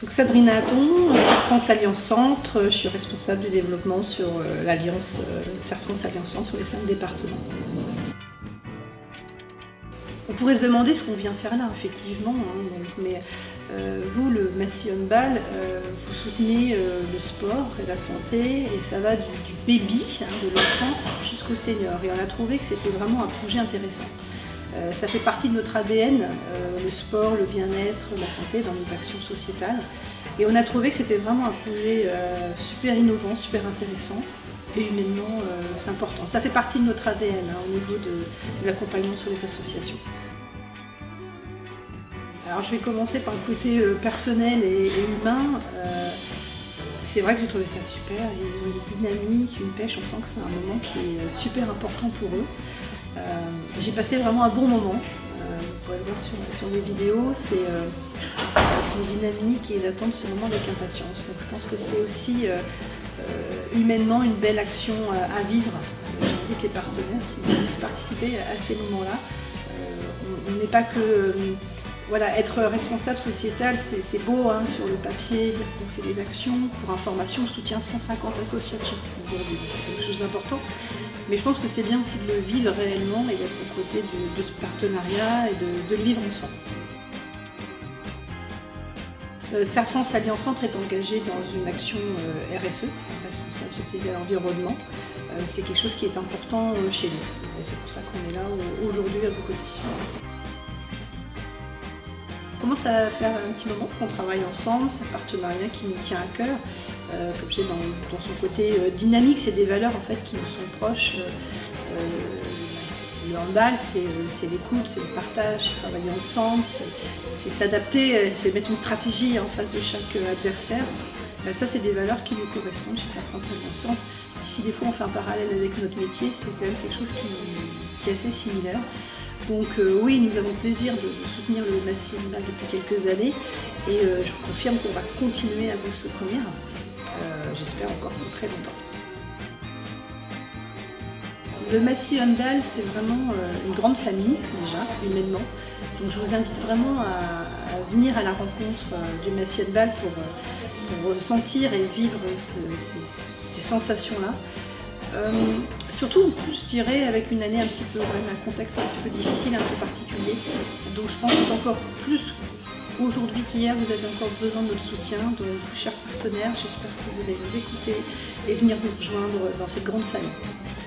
Donc Sabrina Hatton, Serre-France Alliance Centre, je suis responsable du développement sur l'Alliance Serre-France Alliance Centre sur les 5 départements. On pourrait se demander ce qu'on vient faire là, effectivement, hein, mais vous, le Massy Handball, vous soutenez le sport et la santé, et ça va du baby, hein, de l'enfant, jusqu'au senior. Et on a trouvé que c'était vraiment un projet intéressant. Ça fait partie de notre ADN, le sport, le bien-être, la santé dans nos actions sociétales. Et on a trouvé que c'était vraiment un projet super innovant, super intéressant. Et humainement, c'est important. Ça fait partie de notre ADN hein, au niveau de l'accompagnement sur les associations. Alors je vais commencer par le côté personnel et humain. C'est vrai que j'ai trouvé ça super. Il y a une dynamique, une pêche, on sent que c'est un moment qui est super important pour eux. J'ai passé vraiment un bon moment. Vous pourrez le voir sur les vidéos. Ils sont dynamiques et ils attendent ce moment avec impatience. Donc je pense que c'est aussi humainement une belle action à vivre. J'invite les partenaires qui veulent aussi participer à ces moments-là. On n'est pas que... Voilà, être responsable sociétal, c'est beau hein, sur le papier, dire qu'on fait des actions. Pour information, on soutient 150 associations aujourd'hui, c'est quelque chose d'important. Mais je pense que c'est bien aussi de le vivre réellement et d'être aux côtés de ce partenariat et de le vivre ensemble. Serre-France Alliance Centre est engagé dans une action RSE, responsabilité de l'environnement. C'est quelque chose qui est important chez nous. C'est pour ça qu'on est là aujourd'hui à vos côtés. On commence à faire un petit moment qu'on travaille ensemble, c'est un partenariat qui nous tient à cœur. Comme je sais, dans son côté dynamique, c'est des valeurs en fait qui nous sont proches. Le handball, c'est l'écoute, c'est le partage, c'est travailler ensemble, c'est s'adapter, c'est mettre une stratégie en face de chaque adversaire. Ça, c'est des valeurs qui nous correspondent chez Serre-France Alliance Centre. Si des fois on fait un parallèle avec notre métier, c'est quand même quelque chose qui est assez similaire. Donc oui, nous avons plaisir de soutenir le Massy Handball depuis quelques années et je vous confirme qu'on va continuer à vous soutenir, j'espère encore pour très longtemps. Le Massy Handball, c'est vraiment une grande famille déjà, humainement. Donc je vous invite vraiment à venir à la rencontre du Massy Handball pour ressentir et vivre ces sensations-là. Surtout, je dirais, avec une année un petit peu, un contexte un petit peu difficile, un peu particulier. Donc je pense qu'encore plus aujourd'hui qu'hier, vous avez encore besoin de notre soutien. Donc, chers partenaires, j'espère que vous allez nous écouter et venir nous rejoindre dans cette grande famille.